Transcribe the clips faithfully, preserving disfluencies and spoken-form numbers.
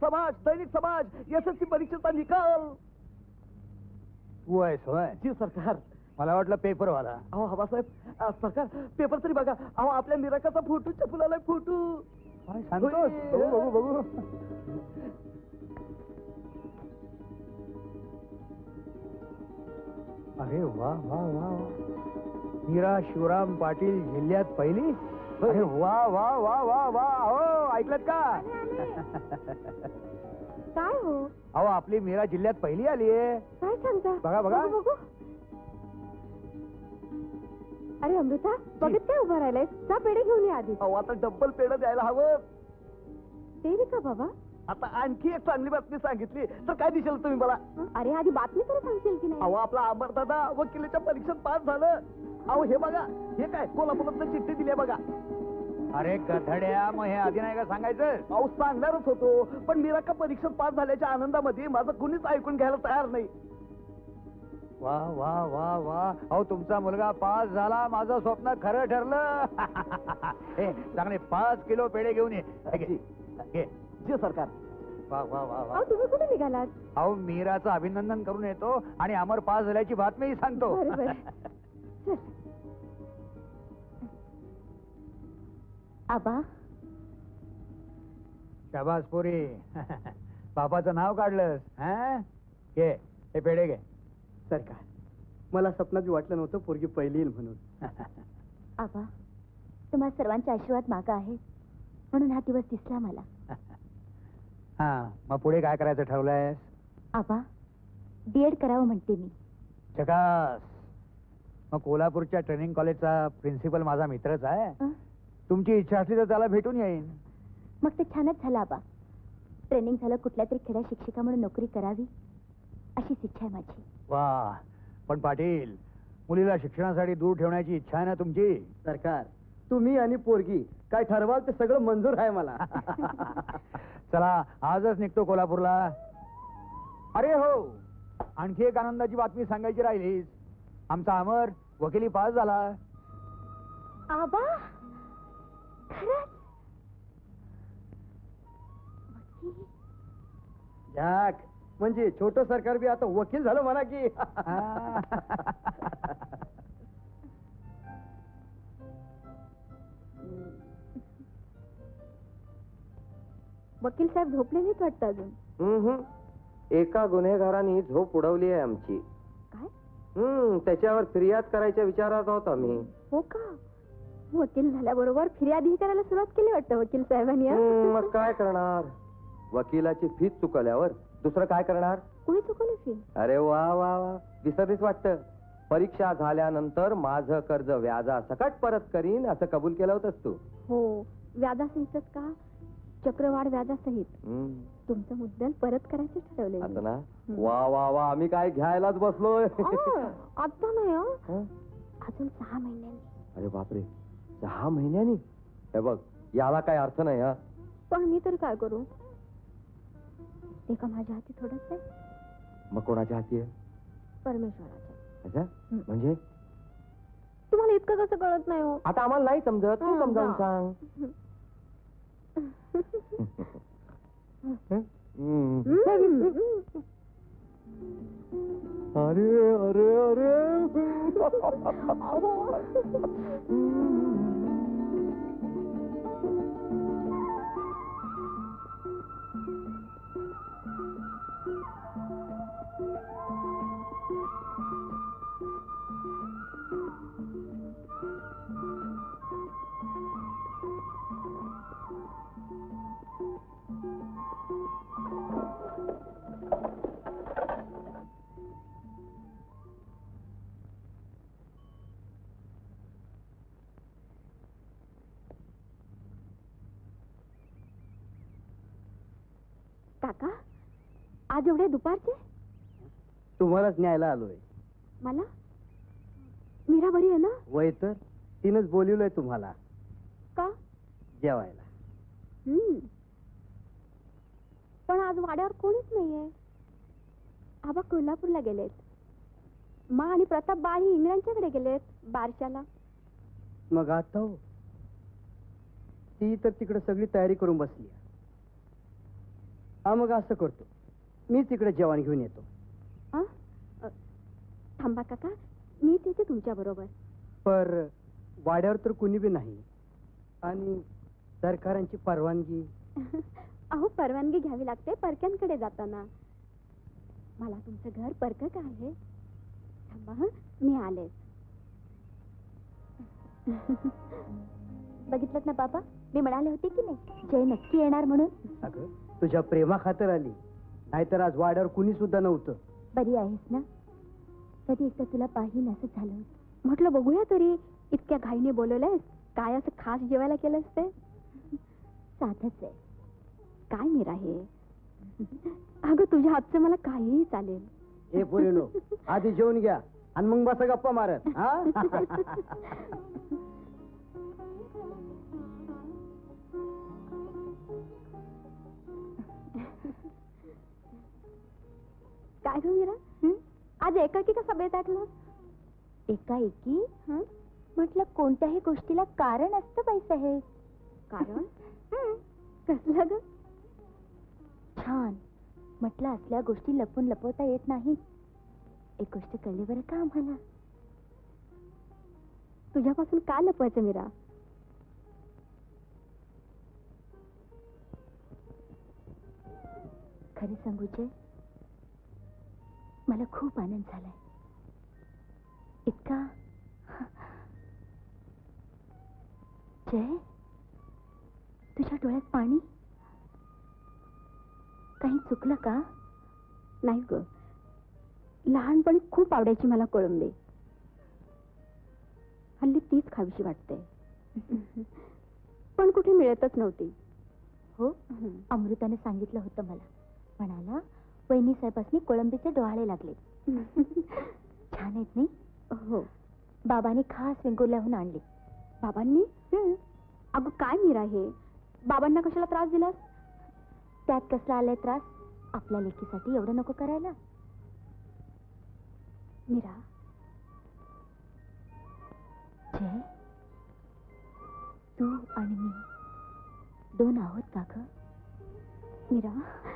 समाज, दैनिक समाज, S S C परीक्षेचा निकाल. तू आहेस होय? जी सरकार. मला वाटलं पेपरवाला. अहो हवासाहेब, अ, सरकार पेपर तरी बघा. अहो आपल्या निराकाचा फोटो छापून फोटो. काय सांगतोस? बघू बघू बघू. अरे वा वा वा वा. मीरा शिवराम पाटील जिल्ह्यात पहिली. अरे वा वा वा वा वा. हो ऐकलत का? काय हो? अहो आपली मीरा जिल्ह्यात पहिली आलीये. काय सांगता? बघा बघा. बघू, बघू. अरे अमृता, बघत काय उभा राहिलाय? जा पेढे घेऊन या आधी. अहो आता डब्बल पेढं द्यायला हवं. ते का बाबा? आता आणखी एक चांगली बातमी सांगितली तर काय दिसेल तुम्ही मला? अरे आधी बातमी तरी सांगशील की नाही? अहो आपला अमरदादा वकिलीच्या परीक्षेत पास झालं. अहो हे बघा, हे काय कोल्हापुरात चिठ्ठी दिली आहे बघा. अरे गधड्या, मग हे आधी नाही का सांगायचं? अहो सांगणारच होतो, पण मीरा परीक्षेत पास झाल्याच्या आनंदामध्ये माझं कुणीच ऐकून घ्यायला तयार नाही. वा वा वा वा. अहो तुमचा मुलगा पास झाला, माझं स्वप्न खरं ठरलं. हे चांगले पाच किलो पेढे घेऊन ये. घे. जी सरकार. वा वा वा वा. अहो तुम्ही कुठे निघालात? अहो मीराचं अभिनंदन करून येतो आणि अमर पास झाल्याची बातमीही सांगतो. बरोबर. आबा. शाबास पोरी. बापाचं नाव काढलंस. हा घे हे पेढे घे. सरकार मला स्वप्नात वाटलं नव्हतं पोरगी पहिली येईल म्हणून. आबा तुम्हा सर्वांचे आशीर्वाद मागा आहे म्हणून हा दिवस दिसला मला. हा मग पुढे काय करायचं ठरवलंयस? आबा डीएड करावं म्हणते मी. झकास. मग कोल्हापूरच्या ट्रेनिंग कॉलेजचा प्रिन्सिपल माझा मित्रच आहे. तुमची इच्छा असली तर त्याला भेटून येईन. मग ते छानच झालं आबा. ट्रेनिंग झालं कुठल्या तरी खेड्या शिक्षिका म्हणून नोकरी करावी अशीच इच्छा आहे माझी. वा पण पाटील, मुलीला शिक्षणासाठी दूर ठेवण्याची इच्छा आहे ना तुमची? सरकार तुम्ही आणि पोरगी काय ठरवाल ते सगळं मंजूर आहे मला. चला आजच निघतो कोल्हापूरला. अरे हो, आणखी एक आनंदाची बातमी सांगायची राहिलीच. आमचा अमर वकिली पास झाला. आबा खरंच? याक म्हणजे छोट सरकार बी आता वकील झालं म्हणा की. वकील साहेब झोपले नाहीत वाटतं अजून. हम्म एका गुन्हेगाराने झोप उडवली आहे आमची. काय? हम्म त्याच्यावर फिर्याद करायच्या विचारात आहोत आम्ही. हो का? वकील झाल्याबरोबर फिर्यादही करायला सुरुवात केली वाटतं वकील साहेबांनी. हम्म, मग काय करणार? वकिलाची फीस चुकवल्यावर दुसरं काय करणार? कुणी चुकवली फी? अरे वा वा वा. विसरलीस वाटतं. परीक्षा झाल्यानंतर माझं कर्ज व्याजा सकट परत करीन असं कबूल केलं होतंस तू. हो व्याजासहितच का? चक्रवाढ व्याजासहित. तुमचं मुद्दल परत करायचं ठरवलंय. असं ना? वा वा वा. आम्ही काय घ्यायलाच बसलोय. आता नाही अजून सहा महिन्यांनी. अरे बापरे, सहा महिन्यांनी? हे बघ याला काय अर्थ नाही. हा पण मी तर काय करू? ते का माझ्या हाती थोडंच आहे. मग कोणाच्या हाती आहे? परमेश्वराच्या. अच्छा म्हणजे तुम्हाला इतकं कसं कळत नाही हो? आता आम्हाला नाही समजत, तू समजावून सांग. अरे अरे अरे. काका आज एवढे दुपारचे? तुम्हालाच न्यायला आलोय. मला? मीरा बरी आहे ना? वय तर तिनंच बोलवलंय तुम्हाला का? जेवायला. हम्म पण आज वाड्यावर कोणीच नाहीये. आबा कोल्हापूरला गेलेत. मा आणि प्रताप बाळी इंग्लंडच्याकडे गेलेत बारशाला. मग आता हो ती तर तिकडे सगळी तयारी करून बसली. हा मग असं करतो, मीच इकडे जेवण घेऊन येतो. आ? अ, थांबा काका, मी तिथे तुमच्या बरोबर. पर वाड्यावर तर कुणी बी नाही आणि सरकारांची परवानगी. अहो परवानगी घ्यावी लागते परक्यांकडे जाताना. मला तुमचं घर परक का आहे? थांबा हं, मी आले. बघितलं ना बाबा, मी म्हणाले होते की नाही जय नक्की येणार म्हणून. अगं तुझ्या प्रेमा खातर आली, नाहीतर आज वाड्यावर कुणी सुद्धा नव्हतं. बरी आहेस ना? कधी एकदा तुला पाहीन असं झालं होतं. म्हटलं बघूया तरी, इतक्या घाईने बोलवलंयस, काय असं खास जेवायला केलंस ते? साधच आहे. काय मीरा हे? अगं तुझ्या हातचं मला काहीही चालेल. हे पोरीनो, आधी जेवून घ्या आणि मग बसा गप्पा मारत. हा काय ग मीरा, आज एकाकी कसा बेत ऐकला? एकाएकी म्हटलं कोणत्याही गोष्टीला कारण असतं बाई साहेब. कारण? कसलं ग? छान म्हटलं, असल्या गोष्टी लपून लपवता येत नाही. एक गोष्ट कळली बरं का आम्हाला. तुझ्यापासून का लपवायचं मीरा? खरं सांगू जय, मला खूप आनंद झालाय. इतका. जय, तुझ्या डोळ्यात पाणी? काही चुकलं का? नाही ग, लहानपणी खूप आवडायची मला कोळंबी. हल्ली तीच खावीशी वाटते, पण कुठे मिळतच नव्हती. हो, अमृताने सांगितलं होतं मला. म्हणाला वहिनी साहेबांनी कोळंबीचे डोहाळे लागले. छान आहेत नाही? हो, बाबांनी खास वेंगुर्ल्याहून आणले. बाबांनी? अगं काय मीरा हे, बाबांना कशाला त्रास दिलास? त्यात कसला आलाय त्रास? आपल्या लेकीसाठी एवढं नको करायला. मीरा, जय, तू आणि मी दोन आहोत का ग? मीरा,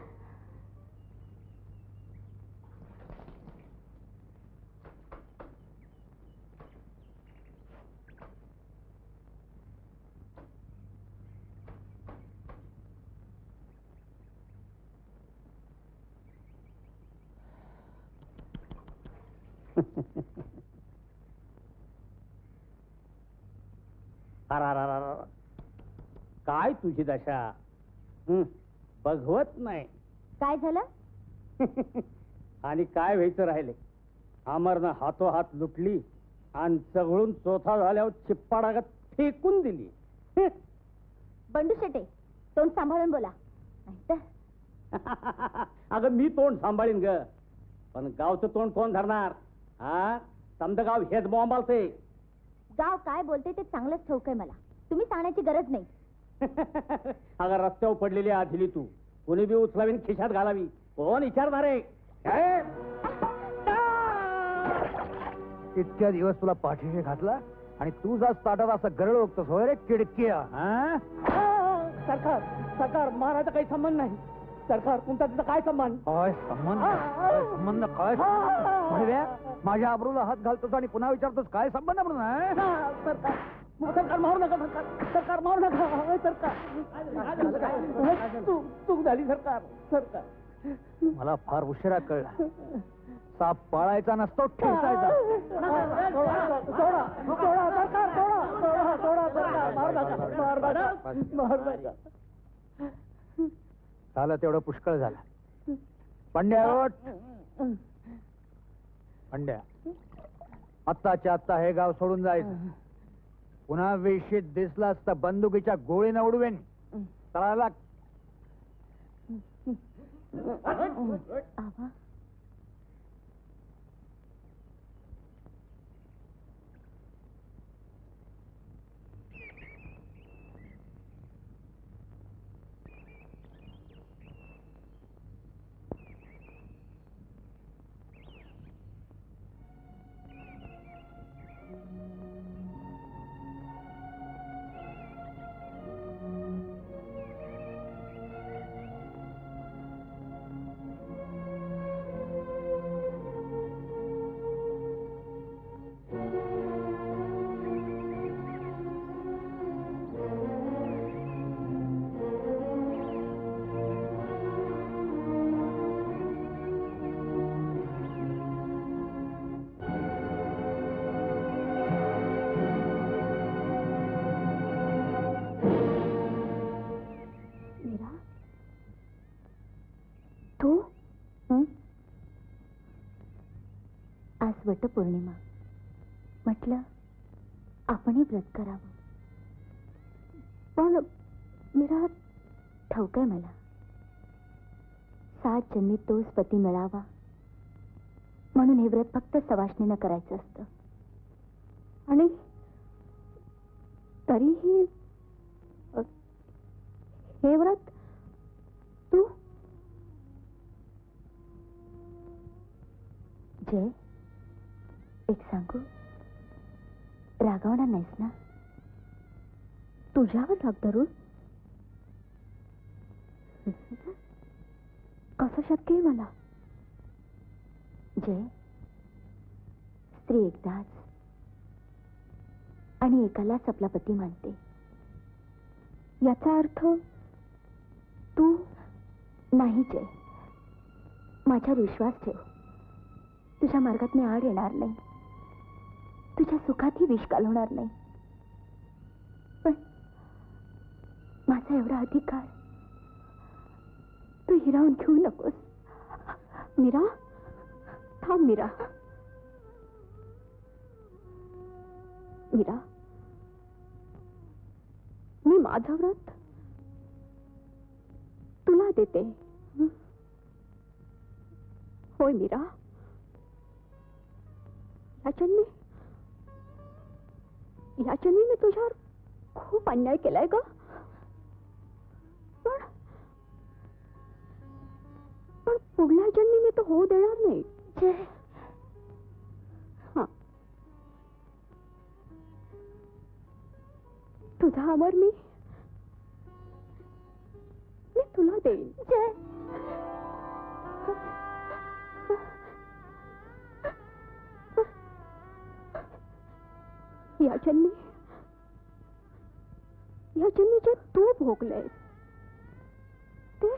अरारारारा. काय तुझी दशा, हं, बघवत नाही. काय झालं? आणि काय व्हायचं राहिले. अमरनं हातोहात लुटली आणि चघळून चोथा झाल्यावर चिप्पाडागत फेकून दिली. बंडू शेटे, तोंड सांभाळून बोला. अगं मी तोंड सांभाळीन ग, पण गावचं तोंड कोण धरणार? हा, समजा गाव हेच बॉम्बालते. गाव काय बोलते ते चांगलंच ठाऊक आहे मला, तुम्ही सांगण्याची गरज नाही. अगं रस्त्यावर पडलेली आधीली तू कोणी बी उचलावी आणि खिशात घालावी, कोण विचारणार आहे? इतक्या दिवस तुला पाठीशी घातला आणि तू जास्त ताटात असं गरळ ओकतोस होय रे किडकिया? सरकार सरकार महाराजा काही संबंध नाही. सरकार तुमचा तिचा काय संबंध? काय संबंध? संबंध काय? माझ्या आबरूला हात घालतोस आणि पुन्हा विचारतोस काय संबंध म्हणून? सरकार सरकार मारू नका, सरकार सरकार मारू नका. सरकार चूक चूक झाली सरकार. सरकार मला फार उशिरा कळला, साप पाळायचा नसतो ठेचायचा. सोडा सोडा सरकार, सोडा सोडा सोडा सरकार, मारू नका मारू नका मारू नका. झालं तेवढं पुष्कळ झालं. पंड्या ओठ. पंड्या, आत्ताच्या आत्ता हे गाव सोडून जायचं. पुन्हा वेशीत दिसलास तर बंदुकीच्या गोळीनं उडवेन. तळाला आवा, तू हं? आज वटपौर्णिमा, म्हटलं आपणही व्रत करावं. पण मीरा, ठाऊक आहे मला, सात जन्मी तोच पती मिळावा म्हणून हे व्रत फक्त सवाष्णीनं करायचं असतं. आणि तरीही अ, हे व्रत तू जय, एक सांगू, रागावणार नाहीस ना? तुझ्यावर राग धरून कसं शक्य आहे मला? जय, स्त्री एकदाच आणि एकालाच आपला पती मानते. याचा अर्थ तू नाही. जय, माझ्यावर विश्वास ठेव. तुझ्या मार्गात मी आड येणार नाही, तुझ्या सुखातही विष घालवणार नाही. पण माझा एवढा अधिकार तू हिरावून घेऊ नकोस. मीरा, थांब मीरा. मीरा, मी माझं व्रत तुला देते. होय मीरा, या जन्मी या जन्मी मी तुझ्यावर खूप अन्याय केलाय ग. पण पण पुढल्या जन्मी मी तो होऊ देणार नाही. हा, तुझा अमर मी मी तुला देईन. जय, या जन्मी या जन्मी जे तू भोगलेस ते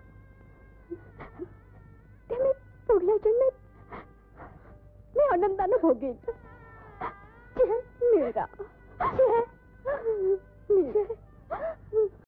ते मी पुढल्या जन्मीत मी आनंदाने भोगेन. मीरा, मीरा.